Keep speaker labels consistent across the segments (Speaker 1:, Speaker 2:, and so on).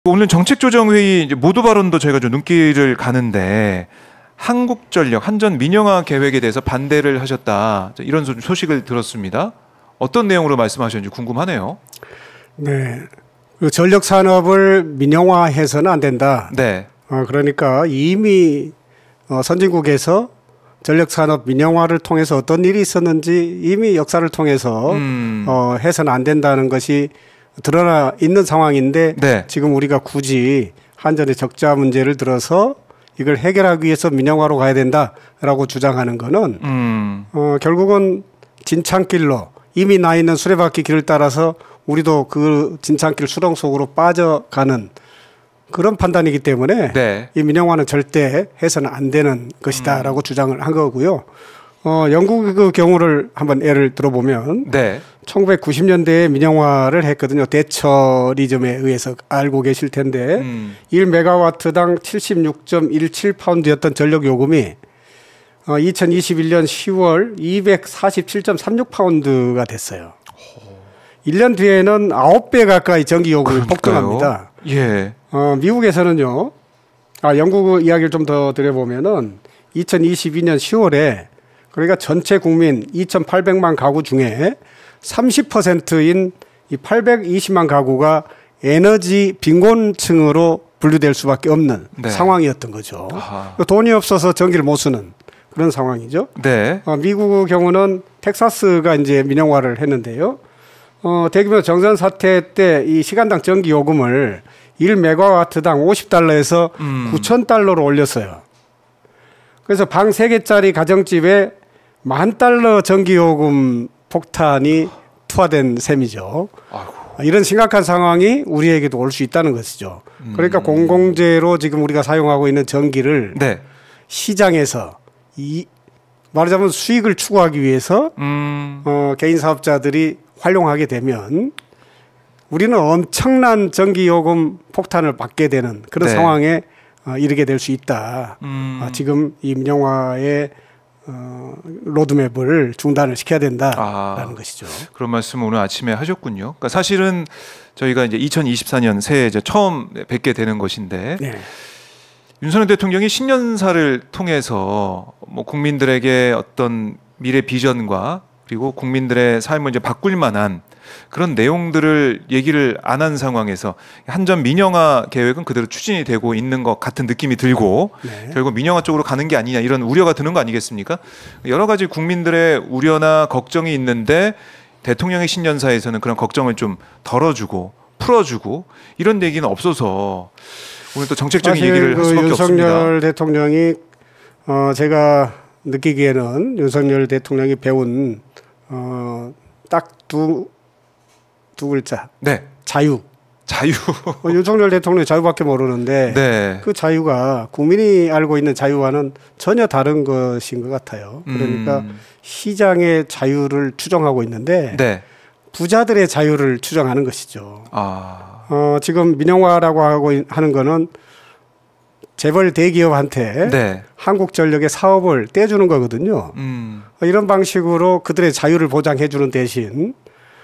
Speaker 1: 오늘 정책조정회의 이제 모두 발언도 저희가 좀 눈길을 가는데 한국전력 한전 민영화 계획에 대해서 반대를 하셨다 이런 소식을 들었습니다. 어떤 내용으로 말씀하셨는지 궁금하네요.
Speaker 2: 네, 그 전력 산업을 민영화해서는 안 된다.
Speaker 1: 네.
Speaker 2: 그러니까 이미 선진국에서 전력 산업 민영화를 통해서 어떤 일이 있었는지 이미 역사를 통해서 해서는 안 된다는 것이 드러나 있는 상황인데
Speaker 1: 네.
Speaker 2: 지금 우리가 굳이 한전의 적자 문제를 들어서 이걸 해결하기 위해서 민영화로 가야 된다라고 주장하는 거는 결국은 진창길로 이미 나 있는 수레바퀴 길을 따라서 우리도 그 진창길 수렁 속으로 빠져가는 그런 판단이기 때문에
Speaker 1: 네.
Speaker 2: 이 민영화는 절대 해서는 안 되는 것이다라고 주장을 한 거고요. 영국의 그 경우를 한번 예를 들어보면
Speaker 1: 네.
Speaker 2: 1990년대에 민영화를 했거든요. 대처리즘에 의해서 알고 계실 텐데 1메가와트당 76.17파운드였던 전력 요금이 2021년 10월 247.36파운드가 됐어요. 1년 뒤에는 9배 가까이 전기 요금이 폭등합니다.
Speaker 1: 예.
Speaker 2: 미국에서는요. 영국 이야기를 좀 더 드려보면은 2022년 10월에 그러니까 전체 국민 2,800만 가구 중에 30%인 이 820만 가구가 에너지 빈곤층으로 분류될 수밖에 없는
Speaker 1: 네.
Speaker 2: 상황이었던 거죠.
Speaker 1: 아하.
Speaker 2: 돈이 없어서 전기를 못 쓰는 그런 상황이죠.
Speaker 1: 네.
Speaker 2: 미국의 경우는 텍사스가 이제 민영화를 했는데요. 대규모 정전 사태 때 이 시간당 전기 요금을 1메가와트당 50달러에서 9,000달러로 올렸어요. 그래서 방 3개짜리 가정집에 $10,000 전기요금 폭탄이 투하된 셈이죠.
Speaker 1: 아이고.
Speaker 2: 이런 심각한 상황이 우리에게도 올 수 있다는 것이죠. 그러니까 공공재로 지금 우리가 사용하고 있는 전기를
Speaker 1: 네.
Speaker 2: 시장에서 말하자면 수익을 추구하기 위해서 개인 사업자들이 활용하게 되면 우리는 엄청난 전기요금 폭탄을 받게 되는 그런
Speaker 1: 네.
Speaker 2: 상황에 이르게 될 수 있다. 지금 이 민영화의 로드맵을 중단을 시켜야 된다라는 것이죠.
Speaker 1: 그런 말씀을 오늘 아침에 하셨군요. 그러니까 사실은 저희가 이제 2024년 새해 이제 처음 뵙게 되는 것인데
Speaker 2: 네.
Speaker 1: 윤석열 대통령이 신년사를 통해서 뭐 국민들에게 어떤 미래 비전과 그리고 국민들의 삶을 이제 바꿀 만한 그런 내용들을 얘기를 안 한 상황에서 한전 민영화 계획은 그대로 추진이 되고 있는 것 같은 느낌이 들고
Speaker 2: 네.
Speaker 1: 결국 민영화 쪽으로 가는 게 아니냐 이런 우려가 드는 거 아니겠습니까? 여러 가지 국민들의 우려나 걱정이 있는데 대통령의 신년사에서는 그런 걱정을 좀 덜어주고 풀어주고 이런 얘기는 없어서 오늘 또 정책적인 얘기를 할 수밖에 없습니다.
Speaker 2: 윤석열 대통령이 제가 느끼기에는 윤석열 대통령이 배운 딱 두 글자.
Speaker 1: 네.
Speaker 2: 자유.
Speaker 1: 자유.
Speaker 2: 윤석열 대통령이 자유밖에 모르는데
Speaker 1: 네.
Speaker 2: 그 자유가 국민이 알고 있는 자유와는 전혀 다른 것인 것 같아요. 그러니까 시장의 자유를 추정하고 있는데
Speaker 1: 네.
Speaker 2: 부자들의 자유를 추정하는 것이죠.
Speaker 1: 아.
Speaker 2: 지금 민영화라고 하는 거는 재벌 대기업한테
Speaker 1: 네.
Speaker 2: 한국전력의 사업을 떼주는 거거든요. 이런 방식으로 그들의 자유를 보장해 주는 대신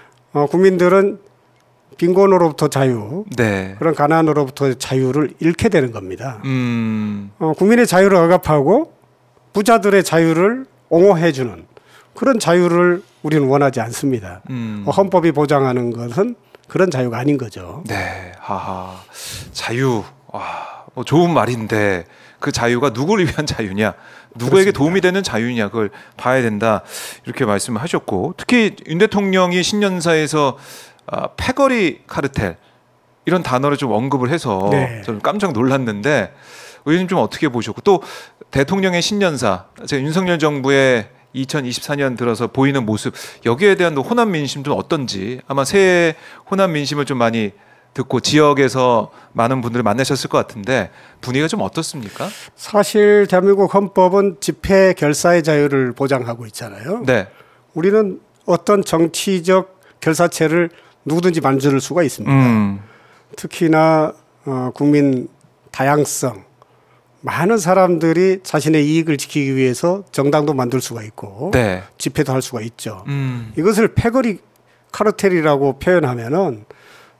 Speaker 2: 국민들은 빈곤으로부터 자유,
Speaker 1: 네.
Speaker 2: 그런 가난으로부터 자유를 잃게 되는 겁니다. 국민의 자유를 억압하고 부자들의 자유를 옹호해 주는 그런 자유를 우리는 원하지 않습니다. 헌법이 보장하는 것은 그런 자유가 아닌 거죠.
Speaker 1: 네. 하하. 자유. 뭐 좋은 말인데 그 자유가 누구를 위한 자유냐, 누구에게
Speaker 2: 그렇습니다.
Speaker 1: 도움이 되는 자유냐 그걸 봐야 된다 이렇게 말씀을 하셨고 특히 윤 대통령이 신년사에서 패거리 카르텔 이런 단어를 좀 언급을 해서
Speaker 2: 네.
Speaker 1: 좀 깜짝 놀랐는데 의원님 좀 어떻게 보셨고 또 대통령의 신년사 제가 윤석열 정부의 2024년 들어서 보이는 모습 여기에 대한 호남 민심도 어떤지 아마 새해 호남 민심을 좀 많이 듣고 지역에서 많은 분들을 만나셨을 것 같은데 분위기가 좀 어떻습니까?
Speaker 2: 사실 대한민국 헌법은 집회 결사의 자유를 보장하고 있잖아요.
Speaker 1: 네.
Speaker 2: 우리는 어떤 정치적 결사체를 누구든지 만들 수가 있습니다. 특히나 국민 다양성, 많은 사람들이 자신의 이익을 지키기 위해서 정당도 만들 수가 있고
Speaker 1: 네.
Speaker 2: 집회도 할 수가 있죠. 이것을 패거리 카르텔이라고 표현하면은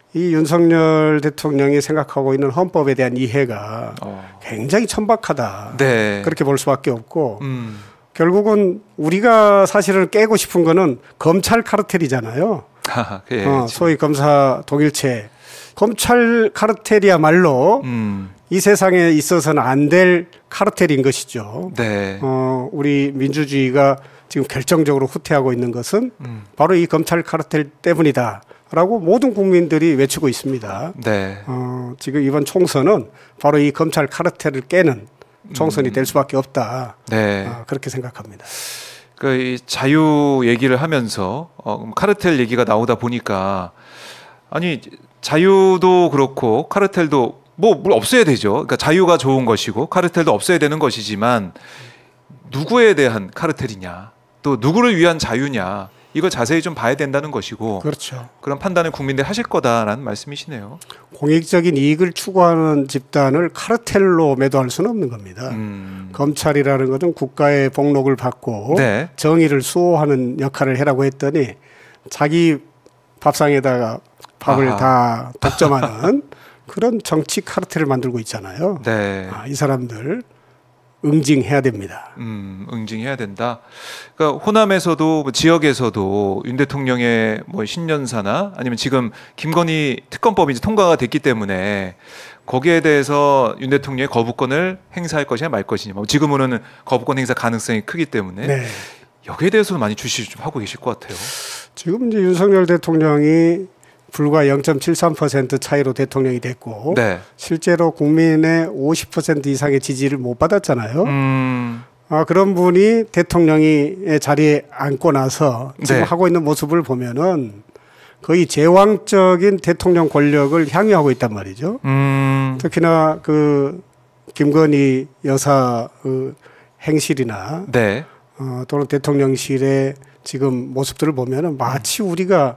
Speaker 2: 이 윤석열 대통령이 생각하고 있는 헌법에 대한 이해가 굉장히 천박하다.
Speaker 1: 네.
Speaker 2: 그렇게 볼 수밖에 없고 결국은 우리가 사실은 깨고 싶은 거는 검찰 카르텔이잖아요.
Speaker 1: 예,
Speaker 2: 소위 검사 동일체. 검찰 카르텔이야말로 이 세상에 있어서는 안 될 카르텔인 것이죠.
Speaker 1: 네.
Speaker 2: 우리 민주주의가 지금 결정적으로 후퇴하고 있는 것은 바로 이 검찰 카르텔 때문이다라고 모든 국민들이 외치고 있습니다.
Speaker 1: 네.
Speaker 2: 지금 이번 총선은 바로 이 검찰 카르텔을 깨는 총선이 될 수밖에 없다.
Speaker 1: 네.
Speaker 2: 그렇게 생각합니다.
Speaker 1: 이 자유 얘기를 하면서 카르텔 얘기가 나오다 보니까 아니 자유도 그렇고 카르텔도 뭐 없어야 되죠. 그러니까 자유가 좋은 것이고 카르텔도 없어야 되는 것이지만 누구에 대한 카르텔이냐, 또 누구를 위한 자유냐, 이걸 자세히 좀 봐야 된다는 것이고.
Speaker 2: 그렇죠.
Speaker 1: 그런 판단을 국민들이 하실 거다라는 말씀이시네요.
Speaker 2: 공익적인 이익을 추구하는 집단을 카르텔로 매도할 수는 없는 겁니다. 검찰이라는 것은 국가의 복록을 받고
Speaker 1: 네.
Speaker 2: 정의를 수호하는 역할을 해라고 했더니 자기 밥상에다가 밥을 다 독점하는 그런 정치 카르텔을 만들고 있잖아요.
Speaker 1: 네.
Speaker 2: 이 사람들 응징해야 됩니다.
Speaker 1: 응징해야 된다. 그러니까 호남에서도 지역에서도 윤 대통령의 뭐 신년사나 아니면 지금 김건희 특검법이 이제 통과가 됐기 때문에 거기에 대해서 윤 대통령의 거부권을 행사할 것이냐 말 것이냐. 지금으로는 거부권 행사 가능성이 크기 때문에
Speaker 2: 네.
Speaker 1: 여기에 대해서도 많이 주시 좀 하고 계실 것 같아요.
Speaker 2: 지금 이제 윤석열 대통령이 불과 0.73% 차이로 대통령이 됐고
Speaker 1: 네.
Speaker 2: 실제로 국민의 50% 이상의 지지를 못 받았잖아요. 그런 분이 대통령의 자리에 앉고 나서 지금
Speaker 1: 네.
Speaker 2: 하고 있는 모습을 보면은 거의 제왕적인 대통령 권력을 향유하고 있단 말이죠. 특히나 그 김건희 여사 그 행실이나
Speaker 1: 네.
Speaker 2: 또는 대통령실의 지금 모습들을 보면은 마치 우리가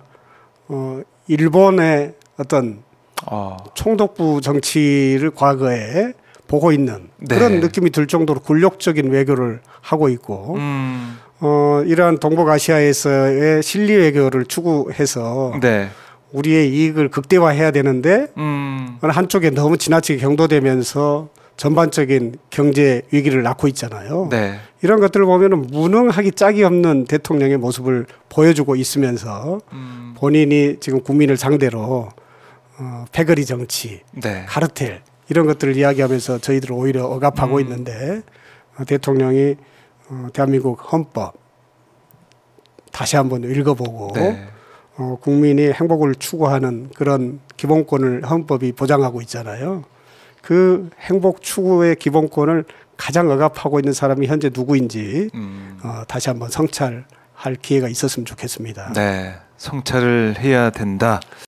Speaker 2: 일본의 어떤 총독부 정치를 과거에 보고 있는
Speaker 1: 네.
Speaker 2: 그런 느낌이 들 정도로 굴욕적인 외교를 하고 있고 이러한 동북아시아에서의 실리 외교를 추구해서
Speaker 1: 네.
Speaker 2: 우리의 이익을 극대화해야 되는데 한쪽에 너무 지나치게 경도되면서 전반적인 경제 위기를 낳고 있잖아요.
Speaker 1: 네.
Speaker 2: 이런 것들을 보면 무능하기 짝이 없는 대통령의 모습을 보여주고 있으면서 본인이 지금 국민을 상대로 패거리 정치,
Speaker 1: 네.
Speaker 2: 카르텔 이런 것들을 이야기하면서 저희들을 오히려 억압하고 있는데 대통령이 대한민국 헌법 다시 한번 읽어보고
Speaker 1: 네.
Speaker 2: 국민이 행복을 추구하는 그런 기본권을 헌법이 보장하고 있잖아요. 그 행복 추구의 기본권을 가장 억압하고 있는 사람이 현재 누구인지 다시 한번 성찰할 기회가 있었으면 좋겠습니다.
Speaker 1: 네, 성찰을 해야 된다.